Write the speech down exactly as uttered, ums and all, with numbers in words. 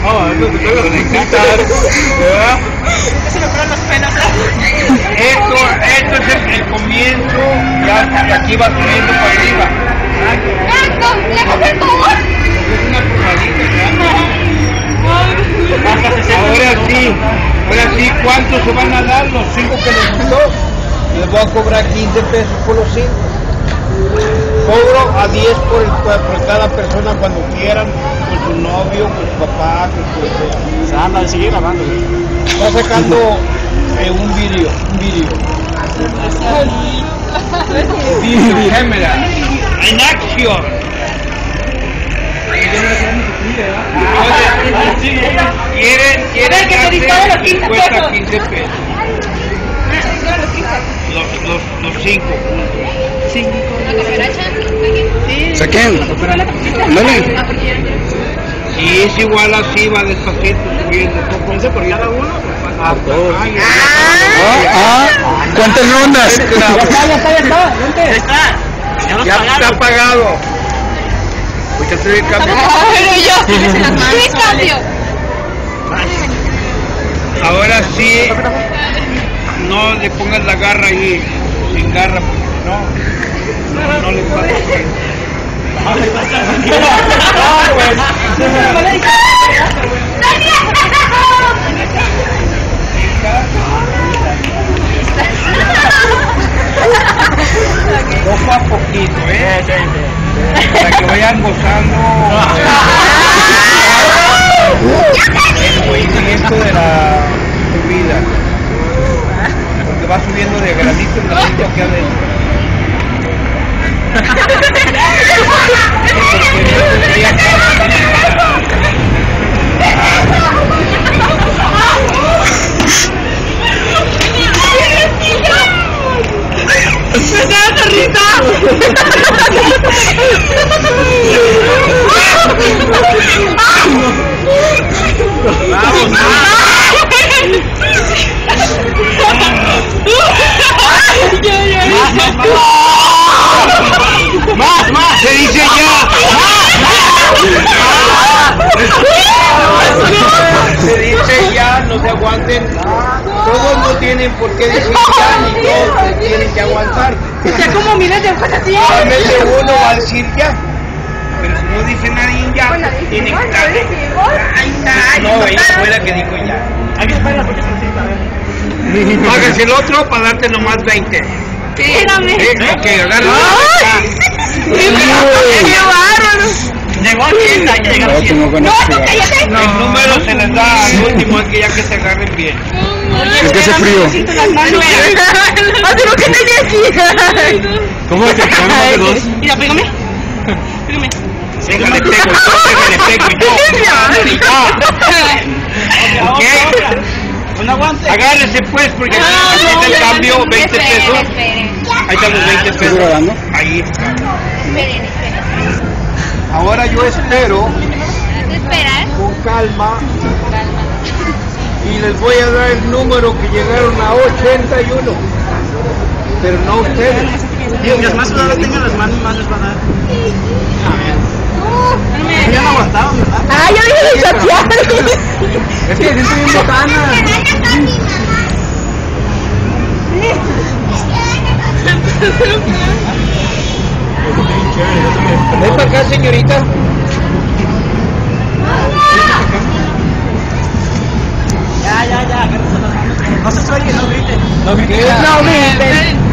No, no te tengo que quitar, ¿verdad? Se me fueron los pelos. Esto, esto es el, el comienzo, ya, y aquí va subiendo para arriba. ¿Le haces el favor? Es una probadita, ahora sí, ahora sí, ¿cuántos se van a dar? Los cinco que les gustó. Les voy a cobrar quince pesos por los cinco. Cobro a diez por, el, por cada persona cuando quieran, con su novio, con su papá, con su... Se anda a seguir grabando. Está sacando eh, un vídeo, un vídeo. Video, cámara, en acción. Quieren, quieren que te disparen los quince cuesta pesos. quince pesos. Los, los, los cinco. Cinco. Sí. ¿Saquen? ¿Dale? Y es igual así, va despacito, subiendo. ¿quince por cada uno? A todos. Ah, ah, ¿cuántas rondas? Ya está, ya está, ya está. Ya está. Ya los Ya pagaron. está pagado. Pues hacer el cambio. Pero yo. ¿Qué cambio? Ahora sí, no le pongas la garra ahí, sin garra, porque no, no, no le pasa. Poco a poquito, ¿eh? Para que vayan gozando el movimiento de la subida. Porque va subiendo de granito en granito aquí adentro. Vamos, más, más, se dice ya. Se dice ya, no se aguanten. Todos no tienen por qué decir ya, ni todos tienen que aguantar. Ya como miles de cosas así. Solamente uno va a decir ya. Pero si no dice nadie ya, Bueno, tiene que decimos, estar. no decimos. Ahí está, no, ella fue la que dijo ya. Aquí se pagan las coches con cinta, ¿eh? Págase el otro para darte nomás veinte. Espérame. Sí, ok, agarra. ¡Qué bárbaro! Llegó a quinta, hay que llegar a cien. No, no, cállate. El número se les da al último, es que ya que se agarren bien. Es que hace frío. Hace lo que tenía aquí. ¿Cómo es que te más de dos? Mira, pégame. Pégame. Déjale pego, yo, déjale pego yo. Ok. Un aguante. Agárrese pues, porque aquí está el cambio, veinte pesos. Ahí están los veinte pesos. grabando? Ahí está. Esperen, esperen. Ahora yo espero Esperar. con calma y les voy a dar el número que llegaron a ochenta y uno. Pero no ustedes. Mientras más sudadas tengan las manos, más les van a dar. Ya no aguantaron, ¿verdad? ¡Ah, yo dije de chatear! Es que siento bien botanas. Ven para acá, señorita. Ya, ya, ya, agárrense las manos. No se sueñen, no griten. No griten. No, miren.